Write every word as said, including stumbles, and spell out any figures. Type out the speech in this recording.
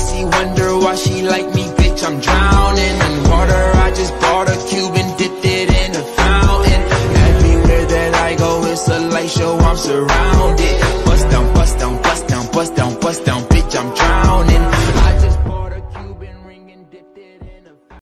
she wonder why she like me, bitch, I'm drowning in water. I just bought a cube and dipped it in a fountain. Everywhere that I go, it's a light show, I'm surrounded. Bust down, bust down, bust down, bust down, bust down, bitch,